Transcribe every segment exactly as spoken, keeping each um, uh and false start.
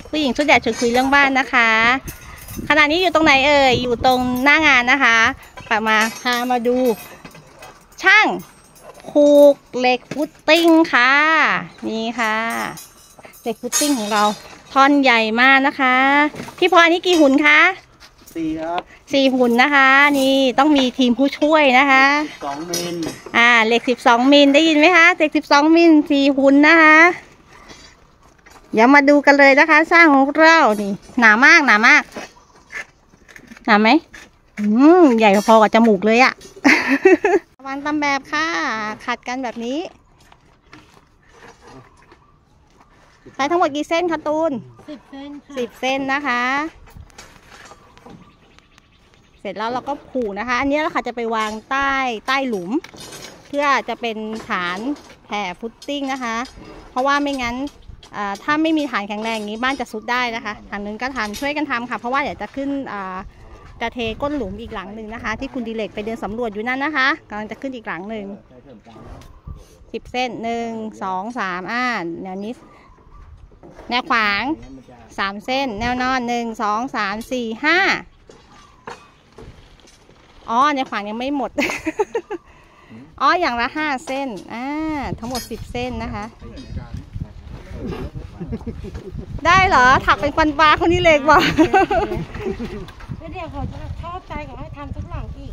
ผู้หญิงชุดแดดชวนคุยเรื่องบ้านนะคะขณะนี้อยู่ตรงไหนเอ่ยอยู่ตรงหน้างานนะคะกลับมาพามาดูช่างผูกเหล็กฟุตติ้งค่ะนี่ค่ะเหล็กฟุตติ้งของเราท่อนใหญ่มากนะคะพี่พรนี่กี่หุ่นคะสี่ครับสี่หุ่นนะคะนี่ต้องมีทีมผู้ช่วยนะคะสองมิลอ่าเหล็กสิบสองมิลได้ยินไหมคะเหล็กสิบสองมิลสี่หุ่นนะคะเดี๋ยวมาดูกันเลยนะคะสร้างของเรานี่หนามากหนามากหนาไหมอืมใหญ่พอกับจมูกเลยอะวางตามแบบค่ะขัดกันแบบนี้ใช้ทั้งหมดกี่เส้นคะตูนสิบเส้นค่ะสิบเส้นนะคะเสร็จแล้วเราก็ผูกนะคะอันนี้เราค่ะจะไปวางใต้ใต้หลุมเพื่อจะเป็นฐานแผ่ฟุตติ้งนะคะเพราะว่าไม่งั้นถ้าไม่มีฐานแข็งแรงอย่างนี้บ้านจะซุดได้นะคะทางนึงก็ทำช่วยกันทำค่ะเพราะว่าเดี๋ยวจะขึ้นจะเทก้นหลุมอีกหลังหนึ่งนะคะที่คุณดิเลกไปเดินสำรวจอยู่นั่นนะคะกำลังจะขึ้นอีกหลังหนึ่งสิบเส้นหนึ่งสองสามอ่านแนวนี้แนวขวางสามเส้นแนวนอนหนึ่งสองสามสี่ห้าอ๋อแนวขวางยังไม่หมดอ๋ออย่างละห้าเส้นอ่าทั้งหมดสิบเส้นนะคะได้เหรอถักเป็นควันปลาคนนี้เล็กบอกแล้วเดี๋ยวเขาจะชอบใจเขาให้ทำทุกหลังอีก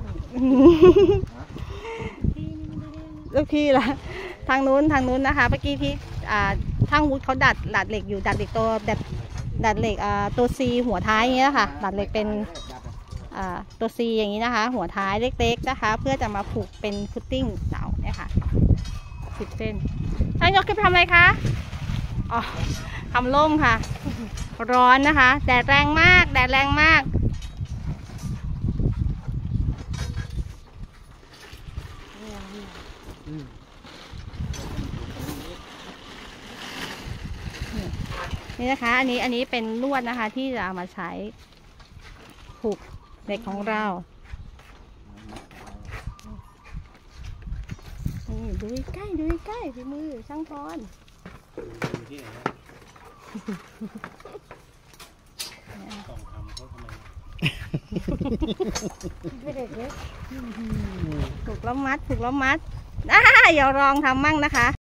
ลูกพี่ละทางนู้นทางนู้นนะคะเมื่อกี้ที่ทางวุฒิเขาดัดดัดเหล็กอยู่ดัดเหล็กตัวดัดดัดเหล็กตัวซีหัวท้ายอย่างนี้นะคะดัดเหล็กเป็นตัวซีอย่างนี้นะคะหัวท้ายเล็กๆนะคะเพื่อจะมาผูกเป็นฟุตติ้งเสาเนี่ยค่ะสิบเส้นท่านยกขึ้นไปทำอะไรคะอ๋อทำล่มค่ะร้อนนะคะแดดแรงมากแดดแรงมากนี่นะคะอันนี้อันนี้เป็นลวดนะคะที่จะเอามาใช้ผูกเหล็กของเราดูใกล้ดูใกล้ฝีมือช่างพรถูกแล้วมัดถูกแล้วมัดอ่าอย่าลองทำมั่งนะคะ